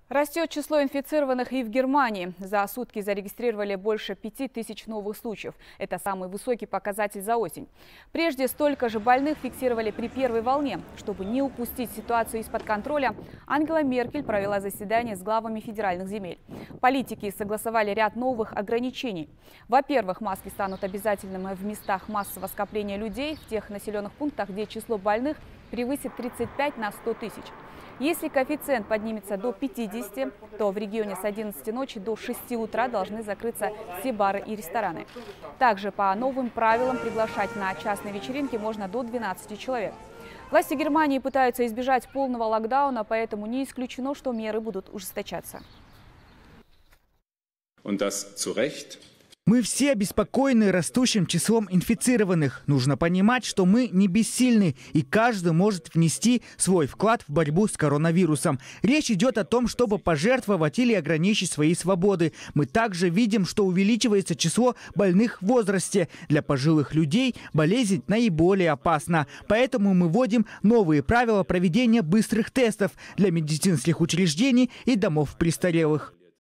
Растет число инфицированных и в Германии. За сутки зарегистрировали больше 5000 новых случаев. Это самый высокий показатель за осень. Прежде столько же больных фиксировали при первой волне. Чтобы не упустить ситуацию из-под контроля, Ангела Меркель провела заседание с главами федеральных земель. Политики согласовали ряд новых ограничений. Во-первых, маски станут обязательными в местах массового скопления людей, в тех населенных пунктах, где число больных превысит 35 на 100 тысяч. Если коэффициент поднимется до 50, то в регионе с 11 ночи до 6 утра должны закрыться все бары и рестораны. Также по новым правилам приглашать на частные вечеринки можно до 12 человек. Власти Германии пытаются избежать полного локдауна, поэтому не исключено, что меры будут ужесточаться. Мы все обеспокоены растущим числом инфицированных. Нужно понимать, что мы не бессильны, и каждый может внести свой вклад в борьбу с коронавирусом. Речь идет о том, чтобы пожертвовать или ограничить свои свободы. Мы также видим, что увеличивается число больных в возрасте. Для пожилых людей болезнь наиболее опасна. Поэтому мы вводим новые правила проведения быстрых тестов для медицинских учреждений и домов престарелых.